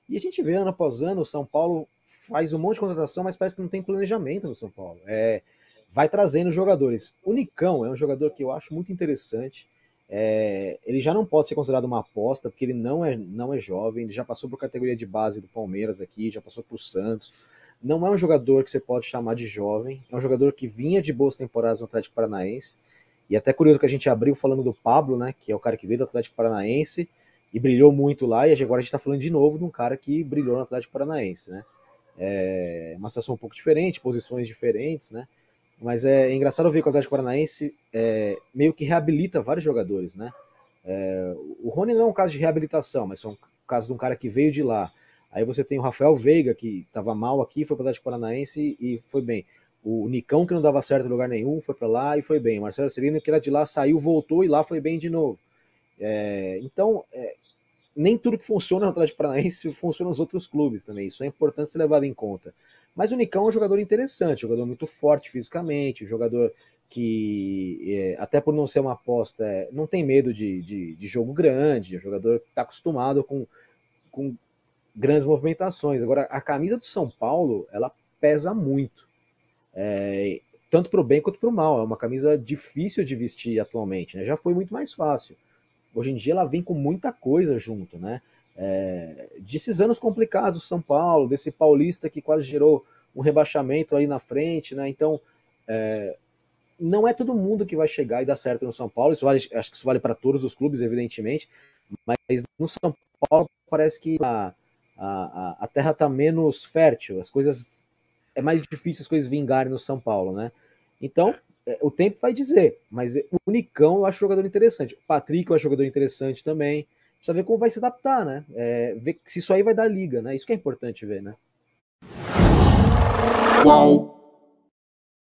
E a gente vê ano após ano, o São Paulo faz um monte de contratação, mas parece que não tem planejamento no São Paulo. Vai trazendo jogadores. O Nicão é um jogador que eu acho muito interessante. Ele já não pode ser considerado uma aposta, porque ele não é jovem, ele já passou por categoria de base do Palmeiras aqui, já passou por Santos. Não é um jogador que você pode chamar de jovem, é um jogador que vinha de boas temporadas no Atlético Paranaense. E até curioso que a gente abriu falando do Pablo, né, que é o cara que veio do Atlético Paranaense e brilhou muito lá, e agora a gente está falando de novo de um cara que brilhou no Atlético Paranaense, né? Uma situação um pouco diferente, posições diferentes, né? Mas é engraçado ver que o Atlético Paranaense meio que reabilita vários jogadores, né? O Rony não é um caso de reabilitação, mas é um caso de um cara que veio de lá. Aí você tem o Rafael Veiga, que estava mal aqui, foi para o Atlético Paranaense e foi bem. O Nicão, que não dava certo em lugar nenhum, foi para lá e foi bem. O Marcelo Serino, que era de lá, saiu, voltou e lá foi bem de novo. Então, nem tudo que funciona no Atlético Paranaense funciona nos outros clubes também. Isso é importante ser levado em conta. Mas o Nicão é um jogador interessante, um jogador muito forte fisicamente, um jogador que, até por não ser uma aposta, não tem medo de jogo grande, é um jogador que está acostumado com grandes movimentações. Agora, a camisa do São Paulo, ela pesa muito. Tanto para o bem quanto para o mal. É uma camisa difícil de vestir atualmente, né? Já foi muito mais fácil. Hoje em dia ela vem com muita coisa junto, né? Desses anos complicados do São Paulo, desse paulista que quase gerou um rebaixamento ali na frente, né? Então, não é todo mundo que vai chegar e dar certo no São Paulo. Acho que isso vale para todos os clubes, evidentemente, mas no São Paulo parece que a terra está menos fértil, as coisas é mais difícil as coisas vingarem no São Paulo, né? Então, o tempo vai dizer, mas o Nicão eu acho jogador interessante. O Patrick eu acho jogador interessante também. Precisa ver como vai se adaptar, né? Ver se isso aí vai dar liga, né? Isso que é importante ver, né? Qual